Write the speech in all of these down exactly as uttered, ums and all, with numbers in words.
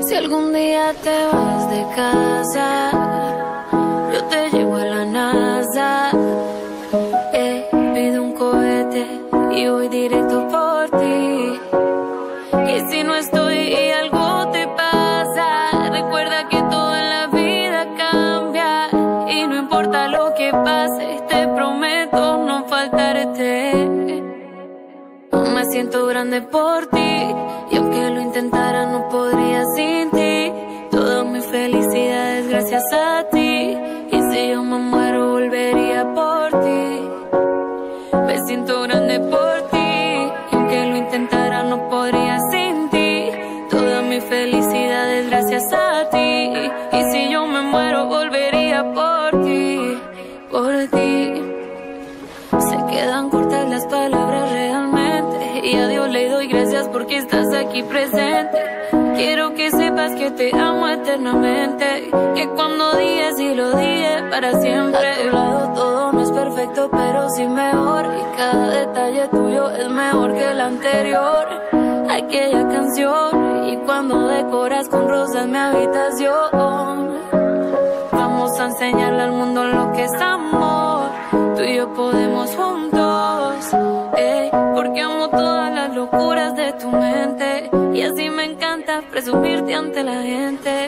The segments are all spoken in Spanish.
Si algún día te vas de casa, yo te llevo a la NASA. Eh, pido un cohete y voy directo por ti. Y si no estoy y algo te pasa, recuerda que todo en la vida cambia. Y no importa lo que pase, te prometo no faltarte. Me siento grande por ti, y aunque lo intentara no podría sin ti. Toda mi felicidad es gracias a ti, y si yo me muero volvería por ti. Me siento grande por ti, y aunque lo intentara no podría sin ti. Toda mi felicidad es gracias a ti, y si yo me muero volvería por ti, por ti. Se quedan cortas las palabras realmente, y a Dios le doy gracias porque estás aquí presente. Quiero que sepas que te amo eternamente, que cuando dije sí lo dije para siempre. A tu lado todo no es perfecto, pero sí mejor, y cada detalle tuyo es mejor que el anterior. Aquella canción, y cuando decoras con rosas mi habitación. Vamos a enseñarle al mundo lo que es amor. Tú y yo podemos juntos, eh, porque amo todas las locuras de tu mente, y así me encanta presumirte ante la gente.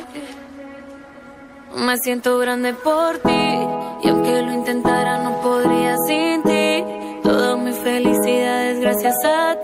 Me siento grande por ti, y aunque lo intentara no podría sin ti. Toda mi felicidad es gracias a